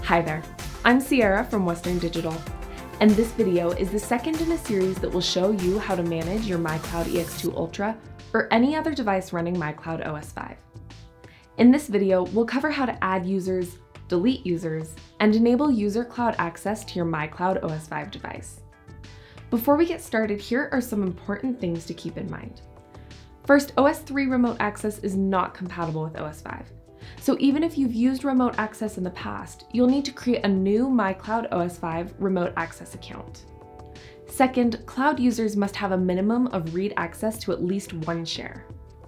Hi there, I'm Sierra from Western Digital, and this video is the second in a series that will show you how to manage your MyCloud EX2 Ultra or any other device running MyCloud OS 5. In this video, we'll cover how to add users, delete users, and enable user cloud access to your MyCloud OS 5 device. Before we get started, here are some important things to keep in mind. First, OS 3 remote access is not compatible with OS 5. So even if you've used remote access in the past, you'll need to create a new MyCloud OS 5 remote access account. Second, cloud users must have a minimum of read access to at least one share.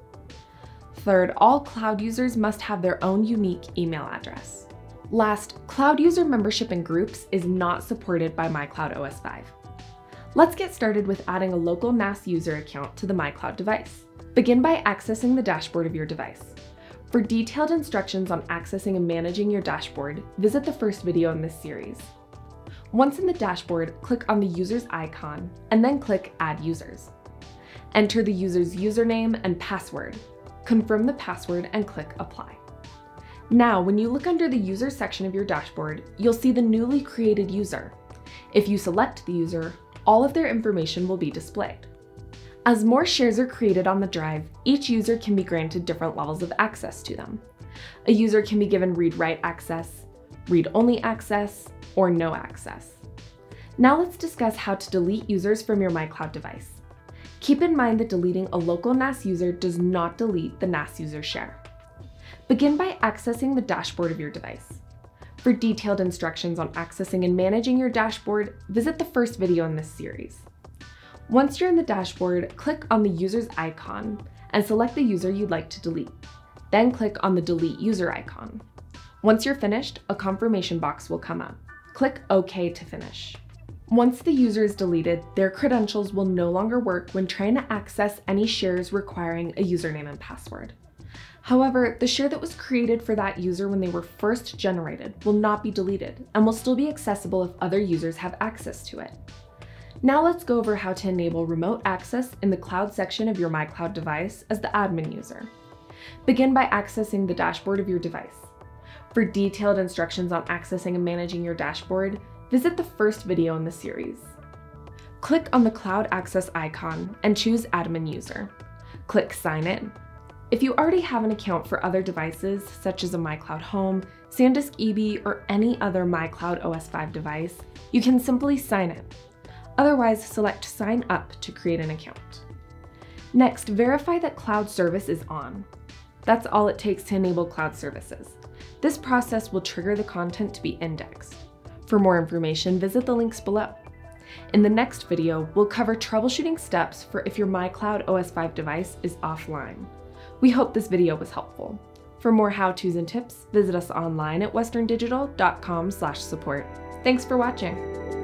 Third, all cloud users must have their own unique email address. Last, cloud user membership in groups is not supported by MyCloud OS 5. Let's get started with adding a local NAS user account to the MyCloud device. Begin by accessing the dashboard of your device. For detailed instructions on accessing and managing your dashboard, visit the first video in this series. Once in the dashboard, click on the user's icon and then click Add Users. Enter the user's username and password. Confirm the password and click Apply. Now, when you look under the user section of your dashboard, you'll see the newly created user. If you select the user, all of their information will be displayed. As more shares are created on the drive, each user can be granted different levels of access to them. A user can be given read-write access, read-only access, or no access. Now let's discuss how to delete users from your MyCloud device. Keep in mind that deleting a local NAS user does not delete the NAS user share. Begin by accessing the dashboard of your device. For detailed instructions on accessing and managing your dashboard, visit the first video in this series. Once you're in the dashboard, click on the user's icon and select the user you'd like to delete. Then click on the Delete User icon. Once you're finished, a confirmation box will come up. Click OK to finish. Once the user is deleted, their credentials will no longer work when trying to access any shares requiring a username and password. However, the share that was created for that user when they were first generated will not be deleted and will still be accessible if other users have access to it. Now let's go over how to enable remote access in the cloud section of your MyCloud device as the admin user. Begin by accessing the dashboard of your device. For detailed instructions on accessing and managing your dashboard, visit the first video in the series. Click on the Cloud Access icon and choose Admin User. Click Sign In. If you already have an account for other devices, such as a MyCloud Home, SanDisk EB, or any other MyCloud OS 5 device, you can simply sign in. Otherwise, select Sign Up to create an account. Next, verify that cloud service is on. That's all it takes to enable cloud services. This process will trigger the content to be indexed. For more information, visit the links below. In the next video, we'll cover troubleshooting steps for if your MyCloud OS 5 device is offline. We hope this video was helpful. For more how-tos and tips, visit us online at westerndigital.com/support. Thanks for watching.